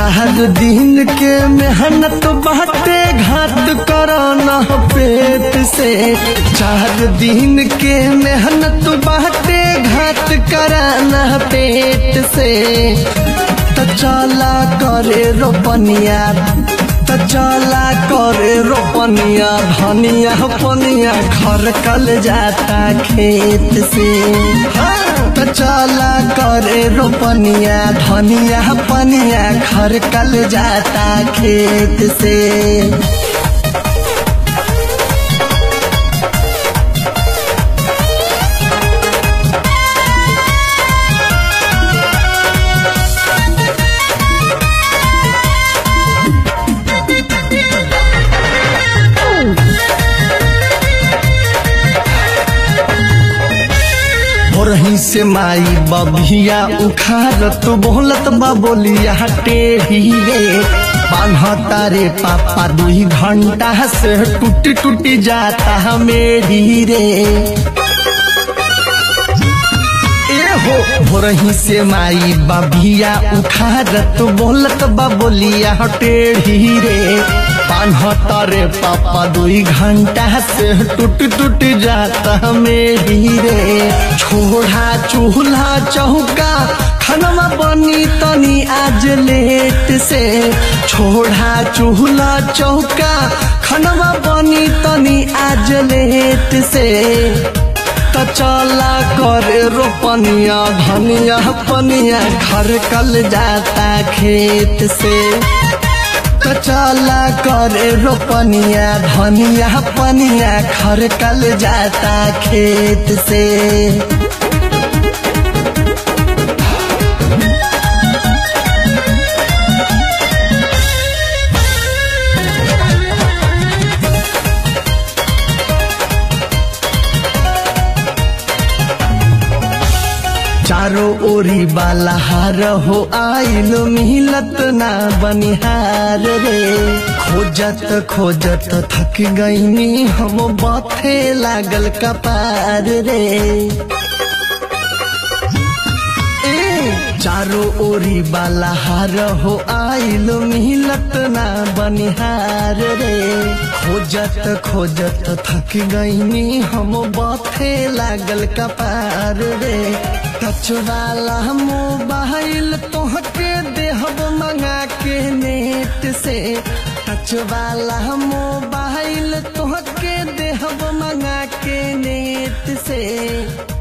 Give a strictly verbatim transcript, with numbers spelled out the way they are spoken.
चार दिन के मेहनत बाटे घात कराना पेट से। चार दिन के मेहनत बाटे घात कराना पेट से। त चला करे रोपनिया त चला करे रोपनिया धनिया पनिया घर कल जाता खेत से। त चला करे रोपनिया धनिया पनिया घर कल जाता खेत से। रही से माई बबिया उखारत बोलत बबोलिया टेढ़ी रे। बान्हता रे पापा दुई घंटा से टूटी टूटी जाता मेरी रे। हो भोरही से माई बबिया उखारत बोलत बबोलिया टेढ़ी रे। बान्हता रे पापा दुई घंटा से टूट टूट जाता मेरी रे। छोड़ा चूल्हा चौका खाना बनी तनी आज लेट से। छोड़ा चूल्हा चौका खाना बनी तनी आज लेट से। त चला करे रोपनिया धनिया पनिया घर कल जाता खेत से। त चला करे रोपनिया धनिया पनिया घर कल जाता खेत से। चारों ओरी वाला हार हो आइल मिलत ना बनिहार रे। खोजत खोजत थक गईनी हम बाथे लागल कपार रे। चारों ओरी वाला हार हो आइल मिलत ना बनिहार रे। खोजत खोजत थक गईनी हम बाथे लागल कपार रे। टच वाला मोबाइल तोहके देहब मंगा के नेट से। टच वाला मोबाइल तोहके देहब मंगा के नेट से।